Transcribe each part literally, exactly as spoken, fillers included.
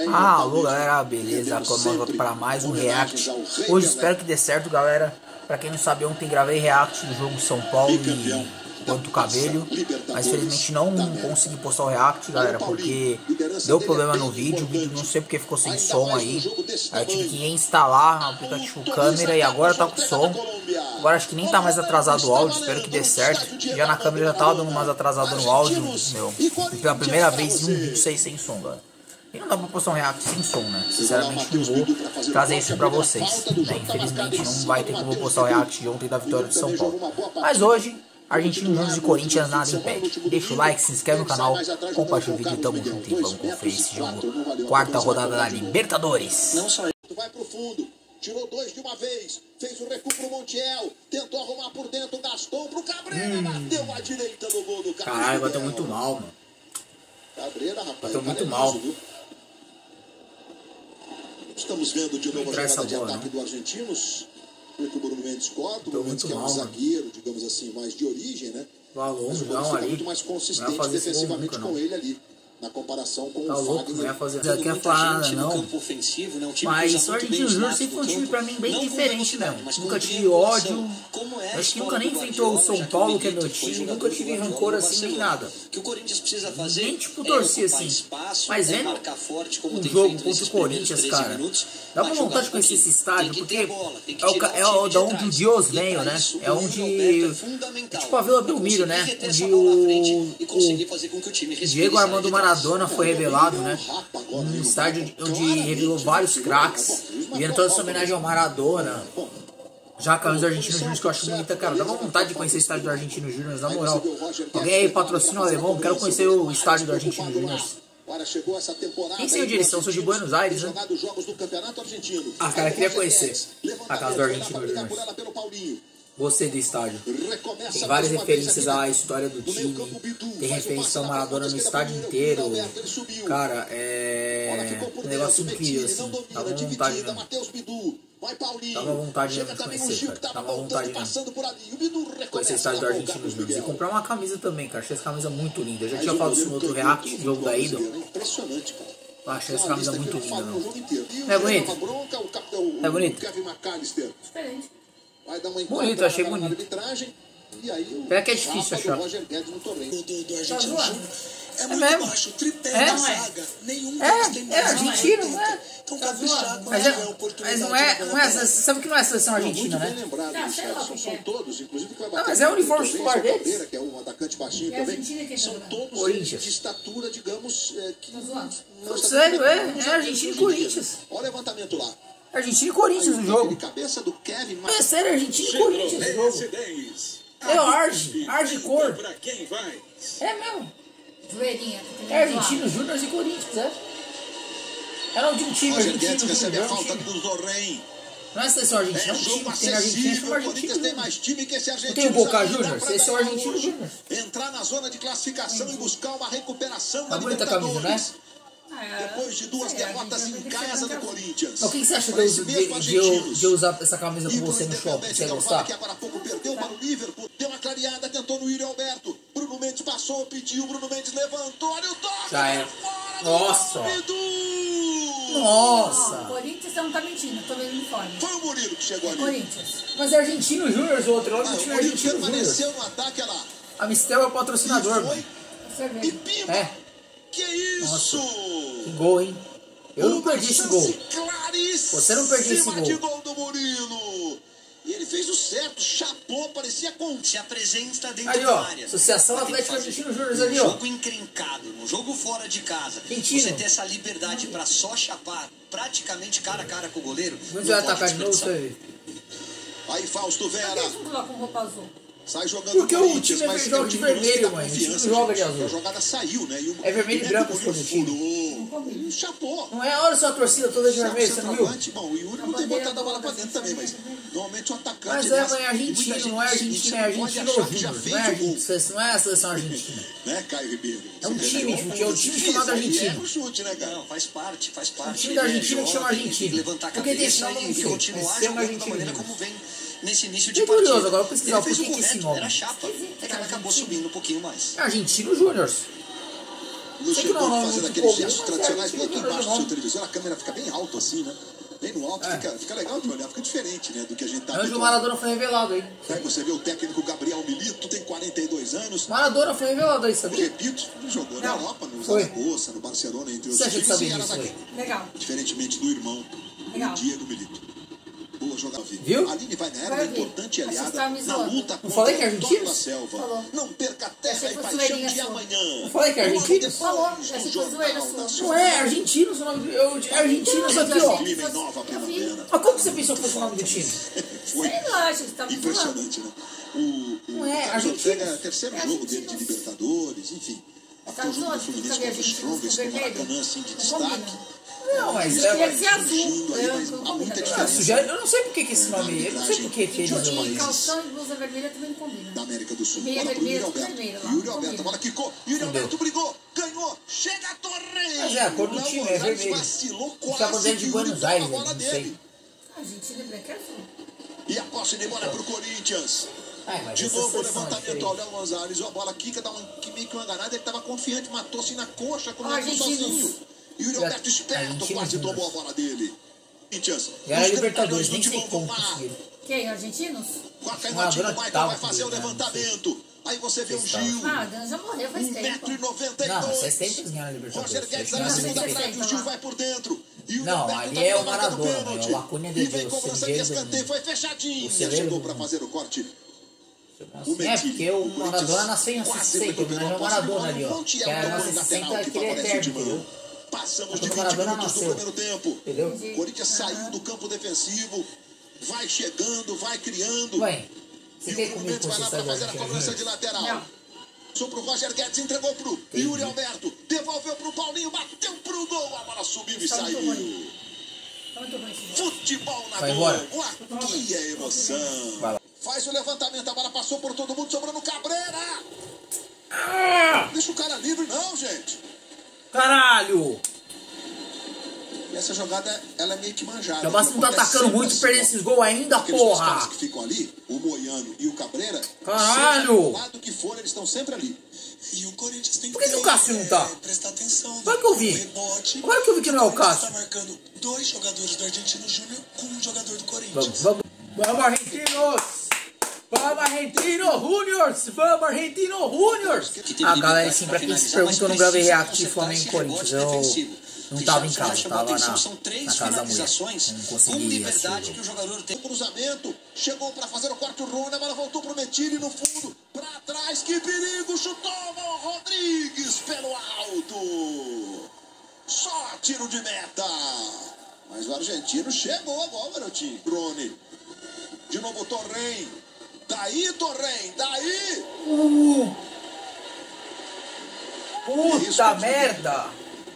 Ah, alô galera, beleza? Comando para mais um react. Hoje espero que dê certo, galera. Pra quem não sabe, ontem gravei react do jogo São Paulo e Quanto Cabelho, mas felizmente não consegui postar o react, galera, porque deu problema no vídeo. O vídeo não sei porque ficou sem som aí. Aí eu tive que instalar o aplicativo câmera e agora tá com som. Agora acho que nem tá mais atrasado o áudio, espero que dê certo. Já na câmera já tava dando mais atrasado no áudio, meu. Pela primeira vez em um vídeo sem som, galera. E não dá pra postar um react sem som, né? Sinceramente não vou trazer isso pra vocês, né? Infelizmente não vai ter como eu postar o react de ontem da vitória de São Paulo. Mas hoje, Argentina Júnior e Corinthians nada impede. Deixa o like, se inscreve no canal, compartilha o vídeo e tamo junto. E vamos conferir esse jogo. Quarta rodada da Libertadores. Não só vai pro fundo. Tirou dois de uma vez, fez o recuo pro Montiel, tentou arrumar por dentro, Gaston pro Cabreira, hum. bateu a direita no gol do Carlos. Caralho, bateu muito mal, mano. Cabreira, rapaz, bateu muito mal. Viu? Estamos vendo de novo a jogada de ataque do Argentinos. O Bruno Mendes corta, o Bruno Mendes que é um zagueiro, digamos assim, mais de origem, né? Mas o Bruno fica muito mais consistente defensivamente com ele ali. Na comparação com tá o louco, Fagner. Não ia fazer não quer falar nada, não. Ofensivo, né? Um time mas o Argentino Júnior sempre foi um time pra mim bem diferente mesmo. Nunca tive ódio. É acho que nunca nem enfrentou o São Paulo, que é meu time. Nunca tive rancor assim, nem nada. Que o Corinthians precisa fazer nem tipo torcer assim. Espaço, mas vendo é forte, como um jogo contra o Corinthians, cara, minutos, dá uma vontade de conhecer esse estádio, porque é o, é o da onde o Deus veio, né? É onde. É tipo a Vila Belmiro, né? Onde o, o Diego Armando Maradona foi revelado. Né? Um estádio onde revelou vários craques, vendo toda essa homenagem ao Maradona. Já a camisa do Argentino Júnior, que eu acho bonita, cara. Dá uma vontade de conhecer o estádio do Argentino Júnior, na moral. Alguém aí patrocina o alemão, quero conhecer o estádio do Argentino Júnior. Quem sei onde eles estão? Sou de Buenos Aires, né? Ah, cara, eu queria conhecer a casa do Argentino Júnior. Gostei do estádio. Tem várias referências à história do time. Tem referência ao Maradona no estádio inteiro. Cara, é um negócio incrível, assim. Dá uma vontade mesmo. Dá uma vontade mesmo de conhecer, cara. Dá uma vontade mesmo. Conhecer o estádio do Argentino Júnior. E comprar uma camisa também, cara. Achei essa camisa muito linda. Eu já tinha falado isso no outro react, jogo da Idol. Achei essa camisa muito linda, não. É bonita? É bonita? Diferente. Vai dar uma bonito, achei bonito. Pena que é difícil achar. É muito mesmo? baixo, tripé é? da zaga. Nenhum é, é argentino, não é? Então caprichado, mas, é, mas não é, não é, você sabe que não é a seleção argentina, né? Não, sei lá, são todos, inclusive que vai não, mas é o uniforme titular deles. Que é um atacante baixinho também. São todos de estatura, digamos, que não, sério, é, é Argentina e Corinthians. Olha o levantamento lá. Argentina e Corinthians no jogo. Cabeça do Kevin. É sério, Argentina e Corinthians no jogo. É o Arge, Arge Cor. É mesmo. Zoeirinha. É Argentino Júnior e Corinthians, é. Era de um time argentino. Recebe a falta do Zorren. Não é seleção argentina, é um time que tem na Argentina, chama Argentino. Tem mais time que esse argentino. Tem o Boca Juniors, esse é o Argentino Júnior. Entrar na zona de classificação e buscar uma recuperação. Tá bonita a camisa, né? Depois de duas derrotas em casa do Corinthians. O que, que você acha de, de, de, eu, de eu usar essa camisa com você no shopping? Você ia gostar? Que agora há pouco perdeu para o Liverpool, deu uma clareada, tentou no Yuri Alberto. Bruno Mendes passou, pediu, Bruno Mendes levantou, olha o toque. Já é. Nossa! Nossa! Nossa! O Corinthians não tá mentindo, tô vendo o uniforme. Foi o Murilo que chegou ali. Corinthians. Mas é Argentino Júnior, o outro. Olha o time Argentino Júnior. Permaneceu no ataque lá. A Mistel é o patrocinador, mano. E pimba! É. Que isso? Nossa, que gol, hein? Eu não perdi esse gol. Você não perdeu esse gol. De gol do Murilo. E ele fez o certo, chapou, parecia com... Se apresenta dentro ali, da ó, área. Associação Atlético Argentino Júnior ali, ó. ó. Jogo encrencado, no jogo fora de casa. Argentino. Você ter essa liberdade pra só chapar praticamente cara a cara com o goleiro. Mas vai atacar de novo, você Aí Fausto Vera. Por que eles não colocam roupa azul? Sai jogando porque o time é joga de vermelho, mãe. O time não joga de azul. A jogada saiu, né? E o, é vermelho e branco os cores do time. Não chapou. Não é? Olha só a torcida toda de vermelho, você não viu? Bom, o Yuri não tem botado a bola pra dentro também, mas normalmente o atacante... Mas é, mãe, é argentino, não é argentino, é argentino Júnior. Não é argentino, não é a seleção argentina. Né, Caio Ribeiro? É um time, é um time chamado Argentina. É um chute, né, cara? Não, faz parte, faz parte. O time da Argentina que chama Argentina. Levantar a porque tem esse cabeça nome, e não continuar sei. jogando da maneira como vem nesse início de partida. partida. Curioso, agora eu pesquisar por que, que esse nome. Era chapa, é que ela acabou subindo um pouquinho mais. Argentino Júnior. não chegou a fazer aqueles gestos tradicionais, porque aqui embaixo do seu televisor a câmera fica bem alto assim, né? Bem no alto, é. fica, fica legal de olhar, fica diferente, né, do que a gente tá vendo. O Maradona foi revelado aí. Aí você vê o técnico Gabriel Milito, tem quarenta e dois anos. Maradona foi revelado aí, sabia? Repito, jogou na Europa, no Zaragoza, no Barcelona, entre outros times. Você sabia disso aí? Legal. Diferentemente do irmão, o Diego Milito. Boa jogada, viu? A Aline Wagner é importante aliada na luta contra o Antônio da Selva. Falou. Não perca a terra e paixão de amanhã. Não falei que é argentino? Falou, achei que foi zoeira sua. Não é, argentinos o nome do... Eu, é argentinos aqui, ó. Mas como você pensou que fosse o nome do time? Foi sei lá, acho que você tava impressionante, né? O, o não é, argentino. É o terceiro é jogo dele de Libertadores, enfim. Até o jogo do Fluminense contra o Strongest no Maracanã, assim, de destaque. Não, mas é vai ser azul. Aí, mas há muita diferença. Já, eu não sei por que, que esse nome. Eu não sei por que, que eles usam isso. Calção e blusa vermelha também não combina. Da América do Sul. Meia vermelha, vermelha. Yuri Alberto, a bola quicou. Yuri Alberto brigou, ganhou, chega a Torre. Mas é, a cor do time é vermelho. Fica dentro de Buenos Aires, não sei. A Argentina é branca e azul. E a posse de bola é pro Corinthians. Ai, de novo o levantamento ao Léo Gonzalez. A bola quica, dá um, meio que uma enganada. Ele estava confiante, matou-se na coxa, começou sozinho. Yuri Alberto esperto, quase tomou a bola dele. Corinthians. E a Libertadores, nem sei como conseguiram. Quem? Argentinos? Com a canhotinha, o Michael vai fazer o levantamento. Aí você vê o Gil. Ah, Dan já morreu faz tempo. um metro e noventa e dois. Não, faz tempo que ganharam a Libertadores. Roger Guedes na segunda trave, o Gil vai por dentro. Não, ali é o Maradona, é o Acunha de Deus. E vem cobrança de escanteio, foi fechadinho. Chegou para fazer o corte. É, porque o Maradona nasceu em assistente, homenagem ao Maradona ali, ó. Que era assistente aquele eterno, entendeu? Passamos de vinte minutos do primeiro tempo. Entendeu? O Corinthians saiu do campo defensivo, vai chegando, vai criando. Ué, você e quer o Fluminense vai lá para fazer a cobrança de lateral. Não. Passou pro Roger Guedes, entregou pro Yuri Alberto, devolveu pro Paulinho, bateu pro gol, a bola subiu e saiu. Futebol na Globo, aqui é emoção. Faz o levantamento, a bola passou por todo mundo, sobrando Cabreira. Ah! Deixa o cara livre não, gente. Caralho! E essa jogada, ela é meio que manjada. O Vasco não tá atacando muito e perdendo esses gols ainda, aqueles dois porra! caras que ficam ali, o Moiano e o Cabreira, caralho! Do lado que for, eles estão sempre ali. E o Corinthians tem que por que, que o Cássio não tá? É, prestar atenção. Agora que eu vi. Rebote. Agora que eu vi que não é o Cássio. Tá marcando dois jogadores do Argentino Júnior com um jogador do Corinthians. Vamos, vamos. Vamos, Argentinos! Vamos, Argentino Juniors! Vamos, Argentino Juniors! Ah, galera, assim, pra quem se pergunta, eu não gravei react de Flamengo e Corinthians. Eu não tava em casa, tava na, na casa da mulher. Não consegui assistir. Que o jogador tem cruzamento, chegou pra fazer o quarto Rony, a bola voltou pro Metilli no fundo, pra trás, que perigo, chutou o Rodrigues pelo alto. Só tiro de meta. Mas o argentino chegou agora, garotinho. Rony. De novo o Torren. Daí, Torren, daí! Uh, puta é merda!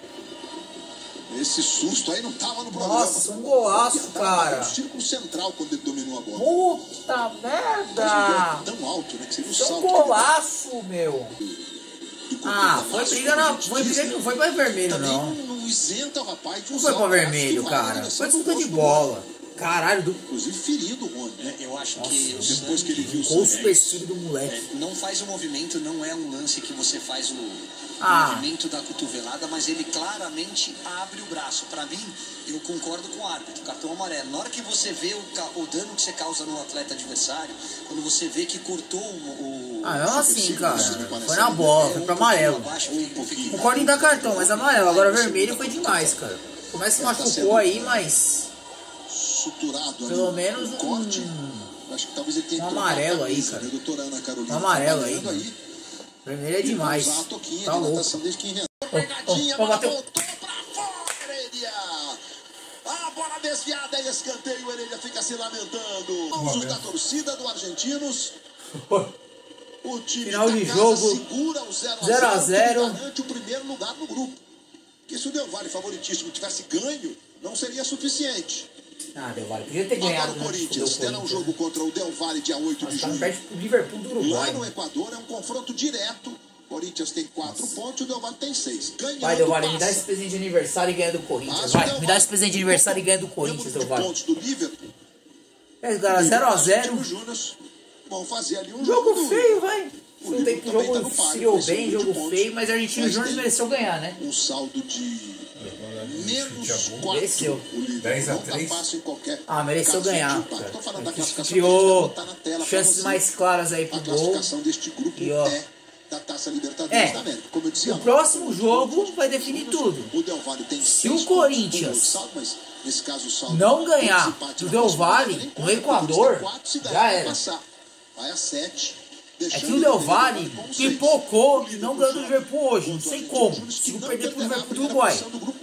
Esse susto aí não tava no programa. Nossa, um golaço, cara! O círculo central quando ele dominou a bola. Puta merda! Tão alto, né? Que seria um salto. Um golaço, meu! Ah, foi briga na. Foi briga, não foi pra vermelho, não. Não isenta o rapaz de não foi pra vermelho, cara. Foi disputa de bola. Caralho, do... inclusive ferido o Rony. É, eu acho Nossa, que Deus, depois que ele viu o super estilo do moleque. É, não faz o movimento, não é um lance que você faz o, ah. o movimento da cotovelada, mas ele claramente abre o braço. Pra mim, eu concordo com o árbitro, cartão amarelo. Na hora que você vê o, o dano que você causa no atleta adversário, quando você vê que cortou o... o ah, não assim, cara. Foi na bola, foi pra amarelo. Um concordo em dar cartão, mas amarelo. Agora vermelho foi demais, cara. Começa que machucou aí, mas... suturado pelo ali, menos um corte. Acho que talvez ele tenha um amarelo aí, cara. Né? Doutora Ana Carolina, um amarelo tá aí, aí. Vermelho é demais. Tá louco. Desde que inventou. Oh, oh, oh, bateu. Voltou pra fora, Heredia. A bola desviada e escanteio. Heredia fica se lamentando. Vamos da torcida do Argentinos. O time final de casa jogo segura o zero a zero. Garante o primeiro lugar no grupo. Que se o Del Valle favoritíssimo tivesse ganho, não seria suficiente. Ah, Del Valle podia ter ganhado. Agora o Corinthians terá um jogo contra o Del Valle dia oito de junho. Perde pro Liverpool do Uruguai. Lá no Equador é um confronto direto. O Corinthians tem quatro pontos e o Del Valle tem seis. Ganhando, vai, Del Valle, passa. me dá esse presente de aniversário e ganha do Corinthians. Vai, me dá esse presente de aniversário e ganha do Corinthians, Del Valle. Pontos do Liverpool. É, cara, zero a zero. Vão fazer ali um jogo, jogo feio, vai. Não tem que o jogo criou bem, jogo feio, mas a Argentina Júnior mereceu ganhar, né? Um saldo de menos quatro. Mereceu. dez a três. Ah, mereceu ganhar. Criou chances mais claras aí pro gol. E ó. Da Taça Libertadores da América. Como eu disse, o próximo jogo vai definir tudo. O Del Valle tem se o Corinthians saldo, mas nesse caso, o saldo não ganhar do Del Valle no Equador, já era. Vai a sete. É que o Del Valle pipocou e não ganhou do Liverpool hoje. Não sei como. Consigo perder pro Liverpool do Uruguai.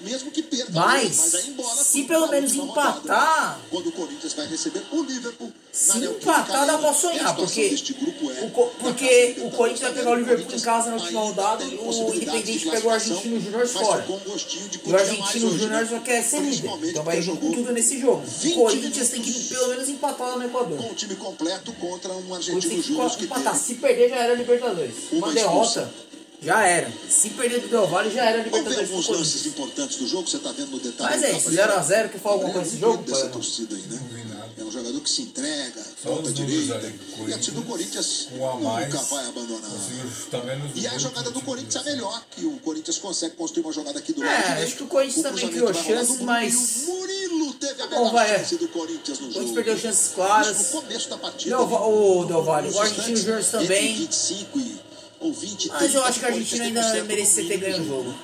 Mas, se pelo menos empatar, quando o Corinthians vai receber o Liverpool, se empatar dá pra sonhar, porque o, porque o Corinthians vai pegar o Liverpool em casa na última rodada e o Independente pegou o Argentino Júnior fora. E o Argentino Júnior só quer ser líder, então vai ir com tudo nesse jogo. O Corinthians tem que pelo menos empatar lá no Equador. Com o time completo contra um Argentino Júnior que empatar. Se perder já era Libertadores. Uma derrota já era. Se perder do Del Valle já era Libertadores. Alguns lances importantes do jogo, você tá vendo no detalhe. Mas é isso, zero a zero, quer falar alguma coisa desse jogo? Dessa torcida aí, né? É um jogador que se entrega, volta direita. E a torcida do Corinthians nunca vai abandonar. E a jogada do Corinthians é melhor, que o Corinthians consegue construir uma jogada aqui do lado. É, acho que o Corinthians também criou chances, mas... O Murilo teve a melhor vai, chance do Corinthians no jogo. O Corinthians perdeu chances claras. No começo da partida. O Del Valle, o Argentino Júnior também. vinte e cinco e, ou vinte, mas eu acho que a Argentina ainda merecia ter ganho o jogo.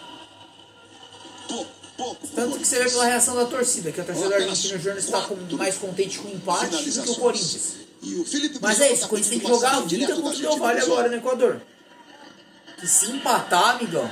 Pouco, pouco. Tanto que você vê pela reação da torcida, que a torcida do Argentino Júnior está com, mais contente com o empate do que o Corinthians. E o mas é isso, o Corinthians tem que jogar a vida contra o Del Valle agora no Equador. Que se empatar, amigão,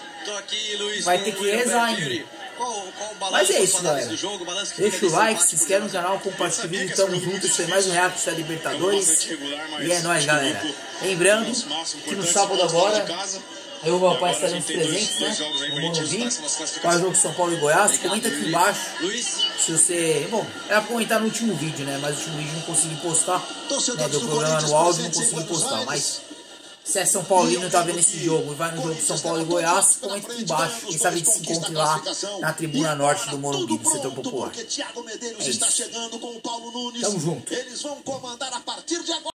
vai ter que rezar ainda. Qual, qual mas é isso, galera. Jogo, deixa o like, se inscreve no canal, compartilha o vídeo, tamo junto. Isso foi mais um react da Libertadores. E é nóis, galera. Lembrando que no sábado agora eu e o meu pai estaremos presentes, né? No Morumbi, para o jogo São Paulo e Goiás. Comenta aqui embaixo se você... Bom, era pra comentar no último vídeo, né? Mas no último vídeo não consegui postar, né? Deu problema no áudio, não consegui postar. Mas se é São Paulino e tá vendo esse jogo e vai no jogo de São Paulo e Goiás, comenta aqui embaixo. Quem sabe a gente se encontre lá na tribuna norte do Morumbi, do setor popular. É isso. Tamo junto.